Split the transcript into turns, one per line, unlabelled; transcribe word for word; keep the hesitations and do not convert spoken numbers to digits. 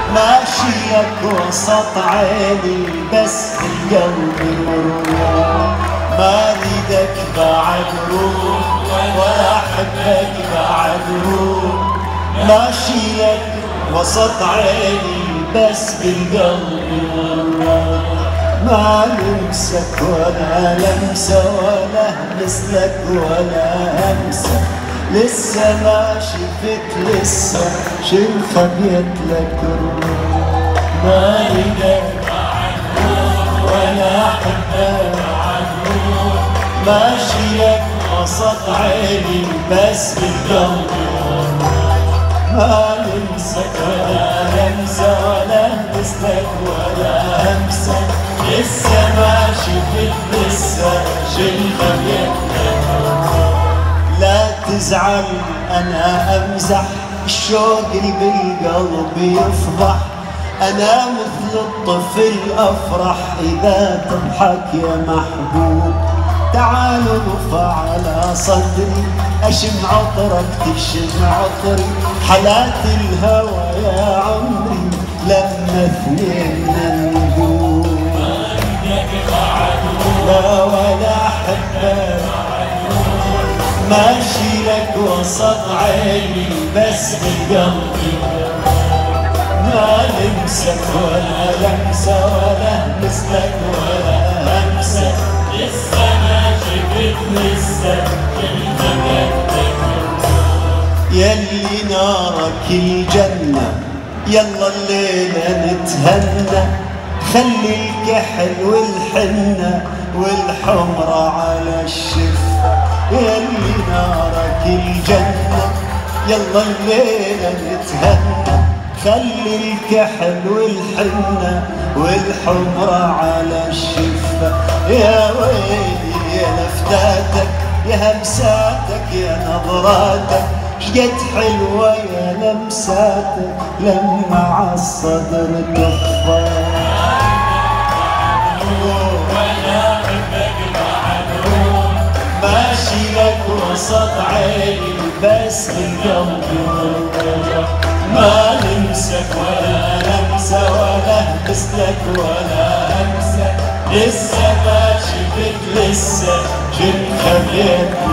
ماشي لك وسط عيني بس القلب مروح، ما اريدك بعد روح ولا احبك بعد روح، ماشي لك وسط عيني بس بالقلب مروح، ما لمسك ولا لمسه ولا مثلك ولا همسه، لسه ما شفت لسه شل خبيت لك الروح، ما اريدك بعد روح ولا احبك بعد روح، ماشي لك وسط عيني بس بالقلب ما لمسك ولا لمسه ولا مثلك ولا همسه، لسه ما شفت لسه شل خبيت لك. لا تزعل انا امزح الشوق اللي بالقلب يفضح، انا مثل الطفل افرح اذا تضحك يا محبوب، تعالوا نرفع على صدري اشم عطرك تشم عطري، حالات الهوى يا عمري لما اثنين نقول، لا ولا احبك ماشي لك وسط عيني بس بالقلب، ما لمسك ولا لمسه ولا مثلك ولا همسه، لسه ما شفت لسه يلي نارك الجنة يلا الليلة نتهنى، خلي الكحل والحنة والحمرة على الشفة، يلي نارك الجنة يلا الليلة نتهنى، خلي الكحل والحنة والحمرة على الشفة، يا ويلي يا لفتاتك يا همساتك يا نظراتك، شقد حلوة يا لمساتك لما عالصدر تخفى، ماشي لك وسط عيني بس بالقلب مروح، ما لمسك ولا لمسه ولا مثلك ولا همسه، لسه ما شفت لسه شل خبيت